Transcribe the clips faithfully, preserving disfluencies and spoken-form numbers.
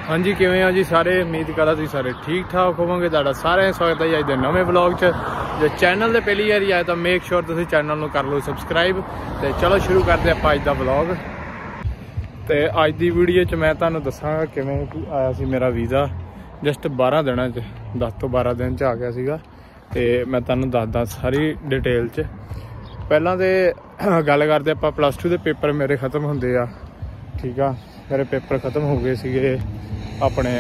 हाँ जी, किवें हो जी सारे? उम्मीद करदा तुसीं सारे ठीक ठाक होवोगे। तुहाडा सारेआं स्वागत है अज दे नवें व्लॉग च। जे चैनल ते पहली बारी आए तो मेक श्योर तुसीं चैनल नूं कर लो सबसक्राइब। ते चलो शुरू करते आपां अज दा व्लॉग। ते अज दी वीडियो च मैं तुहानूं दस्सांगा किवें कि आया सी मेरा वीज़ा जस्ट बारह दिनां च, दस तो बारह दिन च आ गया सीगा। ते मैं तुहानूं दसदा सारी डिटेल च। पहलां ते गल करदे आपां प्लस टू दे पेपर मेरे खत्म हुंदे आ, ठीक आ। मेरे पेपर खत्म हो गए सीगे अपने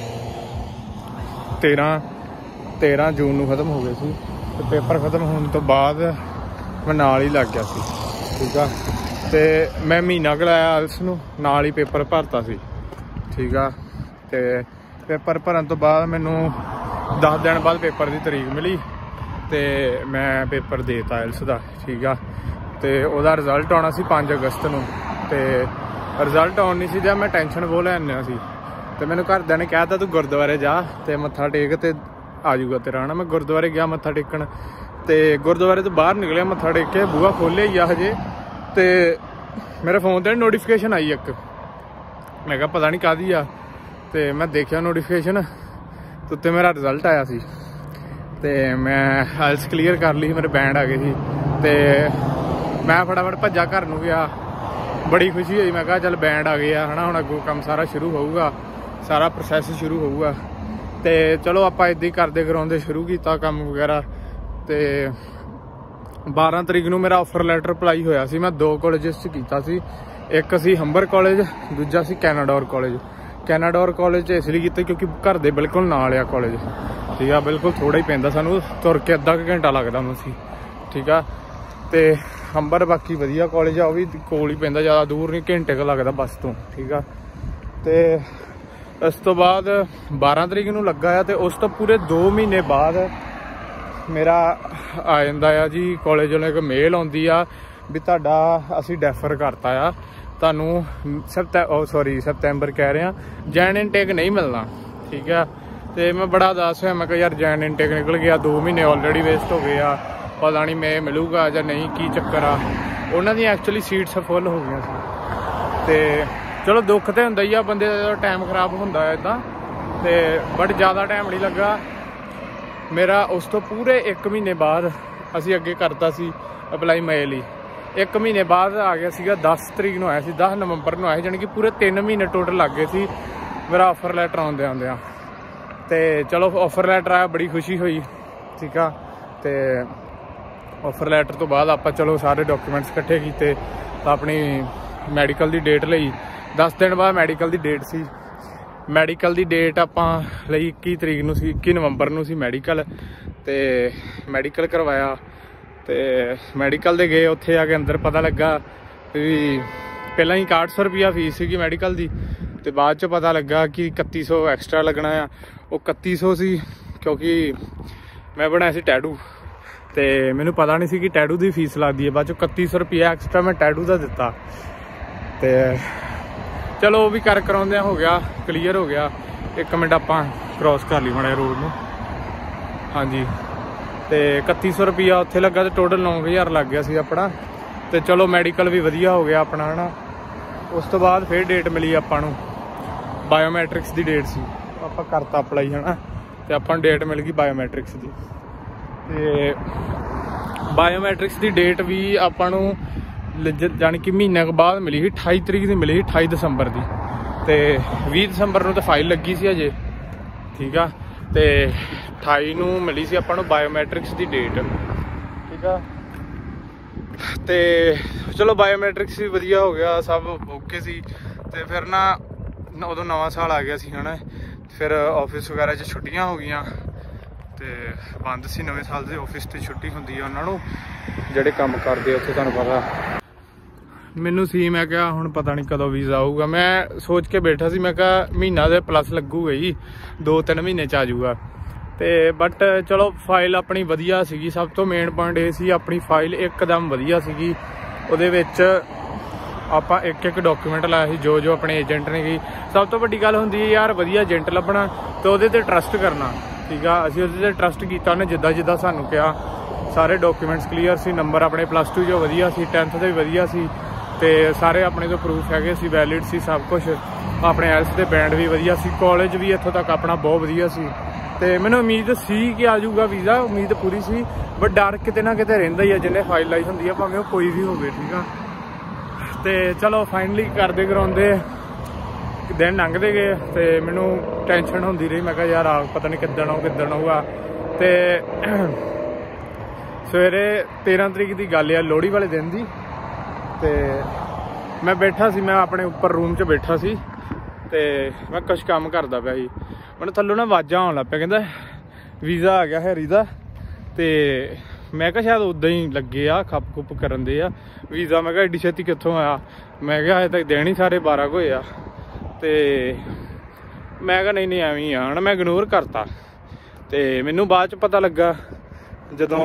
तेरह तेरह जून नूं खत्म हो गए सी। ते पेपर खत्म होने तो बाद मैं नाल ही लग गया सी, ठीक आ। ते मैं महीना क लाया आइल्स नूं, नाल ही पेपर भरता सी, ठीक आ। ते पेपर भरन तो बाद मैनू दस दिन बाद पेपर की तरीक मिली ते मैं पेपर देता आइल्स दा, ठीक आ। ते ओहदा रिजल्ट आना सी पाँच अगस्त नूं। ते रिजल्ट आन नहीं सी दिया, मैं टेंशन बहुत लैनिया सी। ते मैनू घरदियां ने कहता तू गुरुद्वारे जा ते मत्था टेक ते आ जाऊगा तेरा आना। मैं गुरुद्वारे गया मत्था टेकन, ते गुरुद्वारे तो बाहर निकलिया मत्था टेक के, बूहा खोलिया ही आ हजे। ते मेरे फोन ते नोटिफिकेशन आई एक, मैं कहा पता नहीं काहदी आ। ते मैं देखिया नोटिफिकेशन तो उत्ते मेरा रिजल्ट आया सी। ते मैं आइल्स क्लीयर कर ली, मेरे बैंड आ गए सी। ते मैं फटाफट भज्जा घर नूं गया, बड़ी खुशी हुई। मैं कहा चल बैंड आ गया है ना, हुण अगों काम सारा शुरू होऊगा, सारा प्रोसैस शुरू होऊगा। ते चलो आपां इदां ही करदे कराउंदे शुरू कीता काम वगैरह। ते बारह तरीक नूं मेरा ऑफर लैटर अप्लाई होया सी। मैं दो कॉलेजेस च कीता सी, एक सी हंबर कॉलेज, दूजा सी कैनाडोर कॉलेज। कैनाडोर कॉलेज च इसलिए कीता क्योंकि घर दे बिल्कुल नाल आ कॉलेज, ठीक आ। बिल्कुल थोड़ा ही पैंदा, सानूं तुर के अद्धा घंटा लगदा मसी, ठीक आ। ते हंबर बाकी वधिया कॉलेज आ, वो भी कोल ही पैंदा, ज़्यादा दूर नहीं, घंटे का लगदा बस तो, ठीक आ। ते इस तो बाद बारह तरीक नूं लगा आ। ते उस तो पूरे दो महीने बाद मेरा आ जांदा आ जी कॉलेज वालों एक मेल आउंदी आ भी तुहाडा असीं डैफर करता आ, तुहानूं सप्तै ओ सॉरी सप्तैंबर कह रहे हैं, जैन इनटेक नहीं मिलना, ठीक है। तो मैं बड़ा उदास होया, मैं कहा यार जैन इनटेक निकल गया, दो महीने ऑलरेडी वेस्ट हो गए आ, पता नहीं मैं मिलूगा या नहीं, की चक्कर आ। उन्होंने दी एक्चुअली सीट्स फुल हो गई सी। ते चलो दुख तो हुंदा ही आ, बंदे दा टाइम खराब हुंदा है इदां। ते बट ज़्यादा टाइम नहीं लगा मेरा। उस तो पूरे एक महीने बाद असीं अगे करता सी अप्लाई मई लई। एक महीने बाद आ गया सीगा, दस तरीक नूं आया सी, दस नवंबर नूं आया, जानी कि पूरे तीन महीने टोटल लग गए सी मेरा ऑफर लैटर आउंदे आउंदे। ते चलो ऑफर लैटर आया, बड़ी खुशी हुई, ठीक आ। ते ऑफर लैटर तो बाद आपां चलो सारे डॉक्यूमेंट्स इकट्ठे कीते, अपनी मैडिकल की डेट लई। दस दिन बाद मैडिकल की डेट सी। मैडिकल की डेट आपां लई इक्की तरीक नूं सी, इक्की नवंबर नूं सी मैडिकल। ते मैडिकल करवाया, ते मैडिकल दे गए, उत्थे आके अंदर पता लगा भी पहलां ही इकाहठ सौ रुपया फीस सी मैडिकल की। ते बाद च पता लगा कि इकत्ती सौ एक्सट्रा लगना आ। वो इकत्ती सौ सी क्योंकि मैं बनाया सी टैटू, ते मैनू पता नहीं सी कि टैटू की फीस लगती है। बाद चो इकत्ती सौ रुपया एक्सट्रा मैं टैटू का दिता। ते चलो वो भी कर कराउंदे हो गया, क्लीयर हो गया। एक मिनट आपां क्रॉस कर ली माड़ा रोड नूं, हाँ जी। तो इकत्ती सौ रुपया उत्थे लगा, तो टोटल नौ हज़ार लग गया सी अपना। तो चलो मैडिकल भी वधिया हो गया अपना, है ना। उस तो बाद फिर डेट मिली आपां नूं, बायोमैट्रिक्स की डेट सी, आपां करता अप्लाई, है ना। तो आपां डेट मिल गई बायोमैट्रिक्स की। ते बायोमैट्रिक्स की डेट भी आपां नूं जानी कि महीने के बाद मिली ही, अठाई तरीक की मिली ही, अठाई दसंबर की। तो भी दसंबर नूं तो फाइल लगी सी अजे, ठीक आ। तो अठाई नूं मिली सी आपां नूं बायोमैट्रिक्स की डेट, ठीक आ। तो चलो बायोमैट्रिक्स भी वधिया हो गया, सब ओके सी। ते फिर ना उदों नवां साल आ गया सी, है ना। फिर ऑफिस वगैरह च छुट्टियां हो गई, तो बंद सी नवें साल के ऑफिस की छुट्टी होंदी है उन्होंने ਜਿਹੜੇ काम करते उत्थे, तुहानूं पता। मैनू सी मैं क्या हुण पता नहीं कदों वीज़ा आऊगा। मैं सोच के बैठा सी, मैं क्या महीना दे प्लस लगूगा ही, दो तीन महीने च आ जाऊगा। तो बट चलो फाइल अपनी वधिया सीगी। सब तो मेन पॉइंट ये सी अपनी फाइल एकदम वधिया सीगी। उहदे विच आपां एक एक डॉक्यूमेंट लाया सी जो जो अपने एजेंट ने की। सब तो वड्डी गल हुंदी है यार वधिया एजेंट लभना तो उहदे ते ट्रस्ट करना, ठीक आ। असीं उहदे ते ट्रस्ट कीता, उहने जिद्दां जिद्दां सानूं कहा। सारे डॉक्यूमेंट्स क्लीयर सी, नंबर अपने प्लस टू जो वधिया सी, टेंथ दे भी वधिया सी। ਤੇ ਸਾਰੇ ਆਪਣੇ ਤੋਂ ਪ੍ਰੂਫ ਹੈਗੇ ਸੀ, ਵੈਲਿਡ ਸੀ ਸਭ ਕੁਝ। ਆਪਣੇ ਐਲਸ ਦੇ ਬੈਂਡ ਵੀ ਵਧੀਆ ਸੀ, ਕਾਲਜ ਵੀ ਇੱਥੋਂ ਤੱਕ ਆਪਣਾ ਬਹੁਤ ਵਧੀਆ ਸੀ। ਤੇ ਮੈਨੂੰ ਉਮੀਦ ਸੀ ਕਿ ਆ ਜਾਊਗਾ ਵੀਜ਼ਾ, ਉਮੀਦ ਪੂਰੀ ਸੀ। ਬਟ ਡਰ ਕਿਤੇ ਨਾ ਕਿਤੇ ਰਹਿੰਦਾ ਹੀ ਆ, ਜਿਹਨੇ ਫਾਈਲ ਲਾਈ ਹੁੰਦੀ ਆ, ਭਾਵੇਂ ਉਹ ਕੋਈ ਵੀ ਹੋਵੇ, ਠੀਕ ਆ। ਤੇ ਚਲੋ ਫਾਈਨਲੀ ਕਰਦੇ ਕਰਾਉਂਦੇ ਦਿਨ ਲੰਘਦੇ ਗਏ ਤੇ ਮੈਨੂੰ ਟੈਨਸ਼ਨ ਹੁੰਦੀ ਰਹੀ। ਮੈਂ ਕਿਹਾ ਯਾਰ ਆ ਪਤਾ ਨਹੀਂ ਕਿੱਦਣ ਆਊ ਕਿੱਦਣ ਆਊਗਾ। ਤੇ ਸਵੇਰੇ ਤੇਰਾਂ ਤਰੀਕ ਦੀ ਗੱਲ ਆ, ਲੋਹੜੀ ਵਾਲੇ ਦਿਨ ਦੀ। ਤੇ ਮੈਂ ਬੈਠਾ ਸੀ, ਮੈਂ ਆਪਣੇ ਉੱਪਰ ਰੂਮ 'ਚ ਬੈਠਾ ਸੀ ਤੇ ਮੈਂ ਕੁਛ ਕੰਮ ਕਰਦਾ ਪਿਆ ਸੀ। ਮੈਨੂੰ ਥੱਲੋਂ ਨਾ ਆਵਾਜ਼ਾਂ ਆਉਣ ਲੱਗ ਪਿਆ, ਕਹਿੰਦਾ ਵੀਜ਼ਾ ਆ ਗਿਆ ਹੈਰੀ ਦਾ। ਤੇ ਮੈਂ ਕਿਹਾ ਸ਼ਾਇਦ ਉੱਦਾਂ ਹੀ ਲੱਗੇ ਆ, ਖੱਪ ਖੁੱਪ ਕਰਨ ਦੇ ਆ ਵੀਜ਼ਾ। ਮੈਂ ਕਿਹਾ ਐਡੀ ਛੇਤੀ ਕਿੱਥੋਂ ਆਇਆ? ਮੈਂ ਕਿਹਾ ਹਜੇ ਤੱਕ ਦੇਣ ਹੀ ਸਾਰੇ ਬਾਰਾਂ ਕੁ ਹੋਏ ਆ। ਤੇ ਮੈਂ ਕਿਹਾ ਨਹੀਂ ਨਹੀਂ ਐਵੇਂ ਹੀ ਆ। ਹੁਣ ਮੈਂ ਇਗਨੋਰ ਕਰਤਾ। ਤੇ ਮੈਨੂੰ ਬਾਅਦ 'ਚ ਪਤਾ ਲੱਗਾ ਜਦੋਂ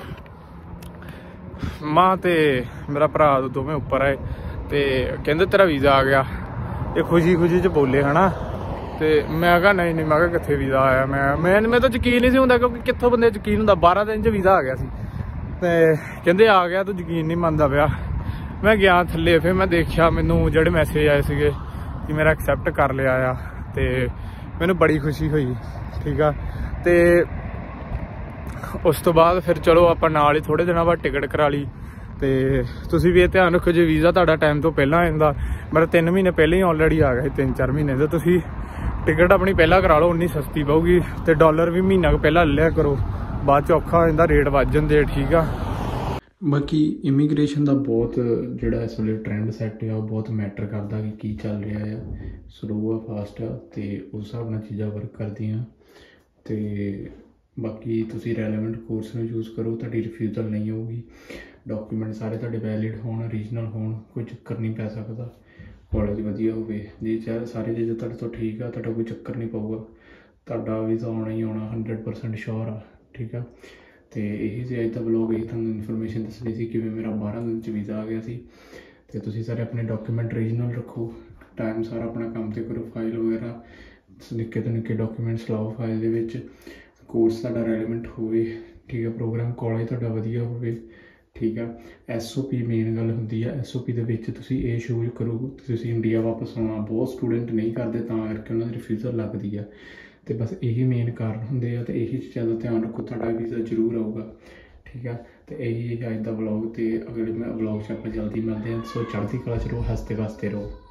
ਮਾਂ ਤੇ ਮੇਰਾ ਭਰਾ ਦੋਵੇਂ ਉੱਪਰ ਆਏ ਤੇ ਕਹਿੰਦੇ ਤੇਰਾ ਵੀਜ਼ਾ ਆ ਗਿਆ। ਇਹ ਖੁਸ਼ੀ ਖੁਸ਼ੀ 'ਚ ਬੋਲੇ ਹੈ ਨਾ। ਤੇ ਮੈਂ ਕਿਹਾ ਨਹੀਂ ਨਹੀਂ, ਮੈਂ ਕਿਹਾ ਕਿੱਥੇ ਵੀਜ਼ਾ ਆਇਆ? ਮੈਂ ਮੈਂ ਮੈਂ ਤਾਂ ਯਕੀਨ ਨਹੀਂ ਸੀ ਹੁੰਦਾ, ਕਿਉਂਕਿ ਕਿੱਥੋਂ ਬੰਦੇ ਯਕੀਨ ਹੁੰਦਾ। ਬਾਰਾਂ ਦਿਨ 'ਚ ਵੀਜ਼ਾ ਆ ਗਿਆ ਸੀ। ਤੇ ਕਹਿੰਦੇ ਆ ਗਿਆ, ਤੂੰ ਯਕੀਨ ਨਹੀਂ ਮੰਨਦਾ ਪਿਆ। ਮੈਂ ਗਿਆ ਥੱਲੇ, ਫਿਰ ਮੈਂ ਦੇਖਿਆ ਮੈਨੂੰ ਜਿਹੜੇ ਮੈਸੇਜ ਆਏ ਸੀਗੇ ਕਿ ਮੇਰਾ ਐਕਸੈਪਟ ਕਰ ਲਿਆ ਆ। ਤੇ ਮੈਨੂੰ ਬੜੀ ਖੁਸ਼ੀ ਹੋਈ, ਠੀਕ ਆ। ਤੇ ਉਸ ਤੋਂ ਬਾਅਦ ਫਿਰ ਚਲੋ ਆਪਾਂ ਨਾਲ ਹੀ ਥੋੜ੍ਹੇ ਦਿਨਾਂ ਬਾਅਦ ਟਿਕਟ ਕਰਾ ਲਈ। ਤੇ ਤੁਸੀਂ ਵੀ ਇਹ ਧਿਆਨ ਰੱਖੋ, ਜੇ ਵੀਜ਼ਾ ਤੁਹਾਡਾ ਟਾਈਮ ਤੋਂ ਪਹਿਲਾਂ ਆ ਜਾਂਦਾ, ਮੇਰਾ ਤਿੰਨ ਮਹੀਨੇ ਪਹਿਲਾਂ ਹੀ ਆਲਰੇਡੀ ਆ ਗਿਆ ਸੀ, ਤਿੰਨ ਚਾਰ ਮਹੀਨੇ ਦਾ। ਤੁਸੀਂ ਟਿਕਟ ਆਪਣੀ ਪਹਿਲਾਂ ਕਰਾ ਲਓ, ਉਨੀ ਸਸਤੀ ਪਊਗੀ। ਤੇ ਡਾਲਰ ਵੀ ਮਹੀਨਾ ਕੁ ਪਹਿਲਾਂ ਲੈ ਲਿਆ ਕਰੋ, ਬਾਅਦ 'ਚ ਔਖਾ ਹੋ ਜਾਂਦਾ, ਰੇਟ ਵੱਧ ਜਾਂਦੇ, ਠੀਕ ਆ। ਬਾਕੀ ਇਮੀਗ੍ਰੇਸ਼ਨ ਦਾ ਬਹੁਤ ਜਿਹੜਾ ਇਸ ਵੇਲੇ ਟਰੈਂਡ ਸੈੱਟ ਆ, ਉਹ ਬਹੁਤ ਮੈਟਰ ਕਰਦਾ ਕਿ ਕੀ ਚੱਲ ਰਿਹਾ ਆ, ਸਲੋ ਆ ਫਾਸਟ ਆ, ਤੇ ਉਸ ਹਿਸਾਬ ਨਾਲ ਚੀਜ਼ਾਂ ਵਰਕ ਕਰਦੀਆਂ। ਤੇ ਬਾਕੀ ਤੁਸੀਂ ਰੈਲੇਵੈਂਟ ਕੋਰਸ ਨੂੰ ਯੂਜ਼ ਕਰੋ, ਤੁਹਾਡੀ ਰਿਫਿਊਜ਼ਲ ਨਹੀਂ ਹੋਊਗੀ। ਡਾਕੂਮੈਂਟ ਸਾਰੇ ਤੁਹਾਡੇ ਵੈਲਿਡ ਹੋਣ, ਓਰੀਜਨਲ ਹੋਣ, ਕੋਈ ਚੱਕਰ ਨਹੀਂ ਪੈ ਸਕਦਾ। ਕਾਲਜ ਵਧੀਆ ਹੋਵੇ, ਜੇ ਚਾਹ ਸਾਰੇ ਚੀਜ਼ਾਂ ਤੁਹਾਡੇ ਤੋਂ ਠੀਕ ਆ, ਤੁਹਾਡਾ ਕੋਈ ਚੱਕਰ ਨਹੀਂ ਪਊਗਾ, ਤੁਹਾਡਾ ਵੀਜ਼ਾ ਆਉਣਾ ਹੀ ਆਉਣਾ, ਹੰਡਰਡ ਪਰਸੈਂਟ ਸ਼ੋਰ ਆ, ਠੀਕ ਆ। ਤੇ ਇਹੀ ਸੀ ਅੱਜ ਦਾ ਵਲੋਗ। ਇਹੀ ਤੁਹਾਨੂੰ ਇਨਫੋਰਮੇਸ਼ਨ ਦੱਸਣੀ ਸੀ ਕਿਵੇਂ ਮੇਰਾ ਬਾਰਾਂ ਦਿਨ 'ਚ ਵੀਜ਼ਾ ਆ ਗਿਆ ਸੀ। ਤੇ ਤੁਸੀਂ ਸਾਰੇ ਆਪਣੇ ਡਾਕੂਮੈਂਟ ਓਰੀਜਨਲ ਰੱਖੋ, ਟਾਈਮ ਸਾਰਾ ਆਪਣਾ ਕੰਮ 'ਤੇ ਕਰੋ, ਫਾਈਲ ਵਗੈਰਾ ਨਿੱਕੇ ਤੋਂ ਨਿੱਕੇ ਡਾਕੂਮੈਂਟਸ ਲਾਓ ਫਾਈਲ ਦੇ ਵਿੱਚ। ਕੋਰਸ ਤੁਹਾਡਾ ਰੈਲੇਵੈਂਟ ਹੋਵੇ, ਠੀਕ ਆ। ਪ੍ਰੋਗਰਾਮ ਕਾਲਜ ਤੁਹਾਡਾ ਵਧੀਆ ਹੋਵੇ, ਠੀਕ ਆ। ਐਸ ਓ ਪੀ ਮੇਨ ਗੱਲ ਹੁੰਦੀ ਆ। ਐਸ ਓ ਪੀ ਦੇ ਵਿੱਚ ਤੁਸੀਂ ਇਹ ਸ਼ੋਅ ਕਰੋ ਤੁਸੀਂ ਇੰਡੀਆ ਵਾਪਸ ਆਉਣਾ। ਬਹੁਤ ਸਟੂਡੈਂਟ ਨਹੀਂ ਕਰਦੇ, ਤਾਂ ਕਰਕੇ ਉਹਨਾਂ ਦੀ ਰਿਫਿਊਜ਼ਲ ਲੱਗਦੀ ਆ। ਤੇ ਬਸ ਇਹੀ ਮੇਨ ਕਾਰਨ ਹੁੰਦੇ ਆ। ਤੇ ਇਹੀ ਚੀਜ਼ਾਂ ਦਾ ਧਿਆਨ ਰੱਖੋ, ਤੁਹਾਡਾ ਵੀਜ਼ਾ ਜ਼ਰੂਰ ਆਊਗਾ, ਠੀਕ ਆ। ਤੇ ਇਹੀ ਅੱਜ ਦਾ ਵਲੋਗ। ਤੇ ਅਗਲੇ ਮੈਂ ਵਲੋਗ 'ਚ ਆਪਾਂ ਜਲਦੀ ਮਿਲਦੇ ਹਾਂ। ਸੋ ਚੜ੍ਹਦੀ ਕਲਾ 'ਚ ਰਹੋ, ਹੱਸਦੇ ਵਸਦੇ ਰਹੋ।